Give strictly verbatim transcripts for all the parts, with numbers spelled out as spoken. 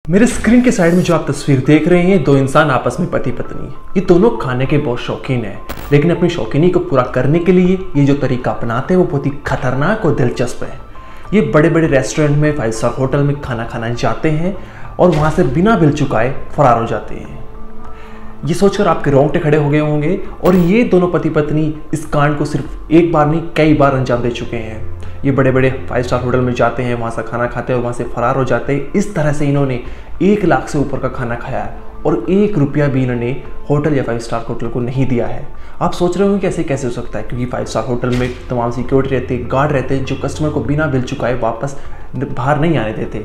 मेरे स्क्रीन के साइड में जो आप तस्वीर देख रहे हैं, दो इंसान आपस में पति पत्नी। ये दोनों खाने के बहुत शौकीन हैं, लेकिन अपनी शौकीनी को पूरा करने के लिए ये जो तरीका अपनाते हैं वो बहुत ही खतरनाक और दिलचस्प है। ये बड़े बड़े रेस्टोरेंट में, फाइव स्टार होटल में खाना खाना जाते हैं और वहाँ से बिना बिल चुकाए फरार हो जाते हैं। ये सोचकर आपके रोंगटे खड़े हो गए होंगे। और ये दोनों पति पत्नी इस कांड को सिर्फ एक बार नहीं, कई बार अंजाम दे चुके हैं। ये बड़े बड़े फाइव स्टार होटल में जाते हैं, वहाँ से खाना खाते हैं और वहाँ से फरार हो जाते हैं। इस तरह से इन्होंने एक लाख से ऊपर का खाना खाया है और एक रुपया भी इन्होंने होटल या फाइव स्टार होटल को नहीं दिया है। आप सोच रहे होंगे कैसे कैसे हो सकता है, क्योंकि फाइव स्टार होटल में तमाम सिक्योरिटी रहते हैं, गार्ड रहते हैं जो कस्टमर को बिना बिल चुकाए वापस बाहर नहीं आने देते।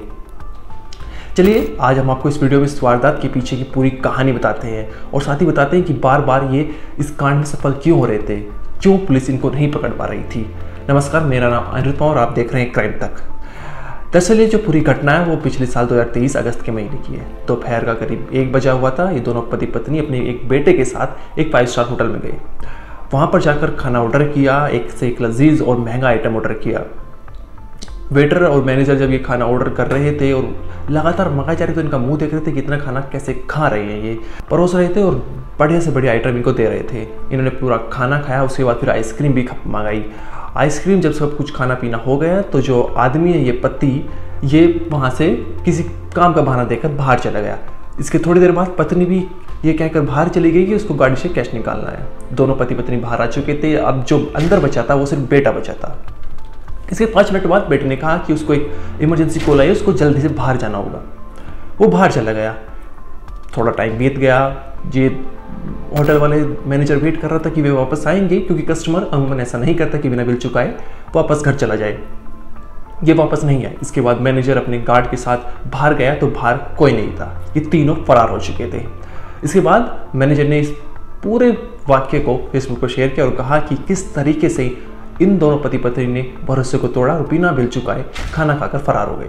चलिए आज हम आपको इस वीडियो में इस वारदात के पीछे की पूरी कहानी बताते हैं और साथ ही बताते हैं कि बार बार ये इस कांड में सफल क्यों हो रहे थे, क्यों पुलिस इनको नहीं पकड़ पा रही थी। नमस्कार, मेरा नाम अनिरुद्ध और आप देख रहे हैं क्राइम तक। दरअसल ये जो पूरी घटना है वो पिछले साल दो हज़ार तेईस अगस्त के महीने की है। दोपहर का करीब एक बजा हुआ था। ये दोनों पति पत्नी अपने एक बेटे के साथ एक फाइव स्टार होटल में गए। वहाँ पर जाकर खाना ऑर्डर किया, एक से एक लजीज और महंगा आइटम ऑर्डर किया। वेटर और मैनेजर जब ये खाना ऑर्डर कर रहे थे और लगातार मंगाए जा रहे थे, तो इनका मुंह देख रहे थे कि इतना खाना कैसे खा रहे हैं। ये परोस रहे थे और बढ़िया से बढ़िया आइटम इनको दे रहे थे। इन्होंने पूरा खाना खाया, उसके बाद फिर आइसक्रीम भी मंगाई। आइसक्रीम जब सब कुछ खाना पीना हो गया तो जो आदमी है, ये पति, ये वहाँ से किसी काम का बहाना देकर बाहर चला गया। इसके थोड़ी देर बाद पत्नी भी ये कहकर बाहर चली गई कि उसको गाड़ी से कैश निकालना है। दोनों पति पत्नी बाहर आ चुके थे। अब जो अंदर बचा था वो सिर्फ बेटा बचा था। इसके पाँच मिनट बाद बेटे ने कहा कि उसको एक इमरजेंसी कॉल आई, उसको जल्दी से बाहर जाना होगा। वो बाहर चला गया। थोड़ा टाइम बीत गया। ये होटल वाले मैनेजर वेट कर रहा था कि वे वापस आएंगे, क्योंकि कस्टमर अमूमन ऐसा नहीं करता कि बिना बिल चुकाए वापस घर चला जाए। ये वापस नहीं आए। इसके बाद मैनेजर अपने गार्ड के साथ बाहर गया तो बाहर कोई नहीं था। ये तीनों फरार हो चुके थे। इसके बाद मैनेजर ने इस पूरे वाक्य को फेसबुक पर शेयर किया और कहा कि किस तरीके से इन दोनों पति पत्नी ने भरोसे को तोड़ा और बिना बिल चुकाए खाना खाकर फरार हो गए।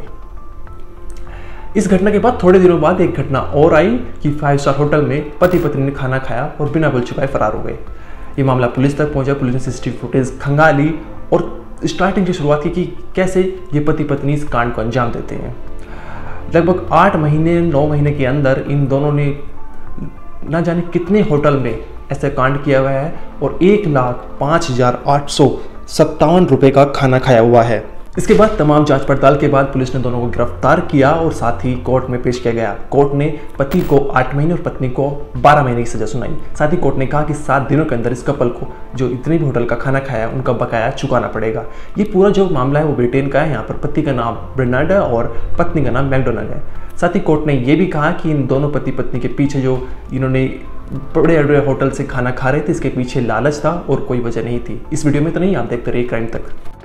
इस घटना के बाद थोड़े दिनों बाद एक घटना और आई कि फाइव स्टार होटल में पति पत्नी ने खाना खाया और बिना बिल चुकाए फरार हो गए। ये मामला पुलिस तक पहुंचा। पुलिस ने सीसीटीवी फुटेज खंगाली और स्टार्टिंग की शुरुआत की कि कैसे ये पति पत्नी इस कांड को अंजाम देते हैं। लगभग आठ महीने नौ महीने के अंदर इन दोनों ने ना जाने कितने होटल में ऐसा कांड किया हुआ है और एक लाख पाँच हजार आठ सौ सत्तावन रुपये का खाना खाया हुआ है। इसके बाद तमाम जांच पड़ताल के बाद पुलिस ने दोनों को गिरफ्तार किया और साथ ही कोर्ट में पेश किया गया। कोर्ट ने पति को आठ महीने और पत्नी को बारह महीने की सजा सुनाई। साथ ही कोर्ट ने कहा कि सात दिनों के अंदर इस कपल को जो इतने भी होटल का खाना खाया उनका बकाया चुकाना पड़ेगा। ये पूरा जो मामला है वो ब्रिटेन का है। यहाँ पर पति का नाम ब्रेनार्ड है और पत्नी का नाम मैकडोनाल्ड है। साथ ही कोर्ट ने यह भी कहा कि इन दोनों पति पत्नी के पीछे जो इन्होंने बड़े बड़े होटल से खाना खा रहे थे, इसके पीछे लालच था और कोई वजह नहीं थी। इस वीडियो में तो नहीं, आप देखते रहिए क्राइम तक।